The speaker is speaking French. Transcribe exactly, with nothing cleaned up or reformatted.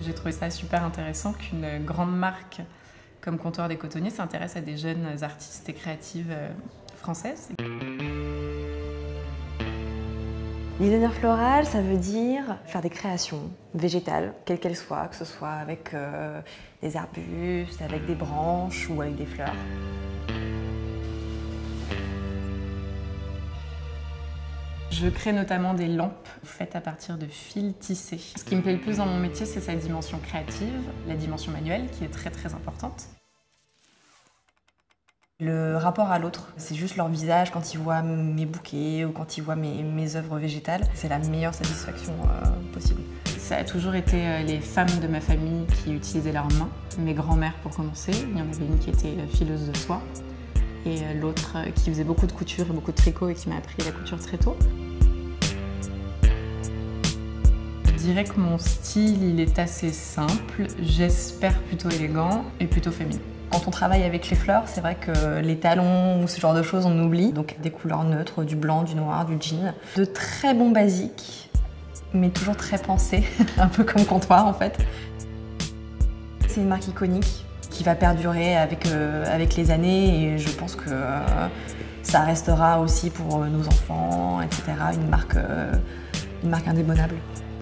J'ai trouvé ça super intéressant qu'une grande marque comme Comptoir des Cotonniers s'intéresse à des jeunes artistes et créatives françaises. Designer floral, ça veut dire faire des créations végétales, quelles qu'elles soient, que ce soit avec euh, des arbustes, avec des branches ou avec des fleurs. Je crée notamment des lampes faites à partir de fils tissés. Ce qui me plaît le plus dans mon métier, c'est sa dimension créative, la dimension manuelle qui est très très importante. Le rapport à l'autre, c'est juste leur visage quand ils voient mes bouquets ou quand ils voient mes, mes œuvres végétales. C'est la meilleure satisfaction euh, possible. Ça a toujours été les femmes de ma famille qui utilisaient leurs mains. Mes grands-mères pour commencer, il y en avait une qui était fileuse de soie et l'autre qui faisait beaucoup de couture et beaucoup de tricot et qui m'a appris la couture très tôt. Je dirais que mon style, il est assez simple, j'espère plutôt élégant et plutôt féminin. Quand on travaille avec les fleurs, c'est vrai que les talons ou ce genre de choses, on oublie. Donc des couleurs neutres, du blanc, du noir, du jean. De très bons basiques, mais toujours très pensés, un peu comme Comptoir en fait. C'est une marque iconique qui va perdurer avec, euh, avec les années et je pense que euh, ça restera aussi pour nos enfants, et cetera. Une marque, euh, une marque indémodable.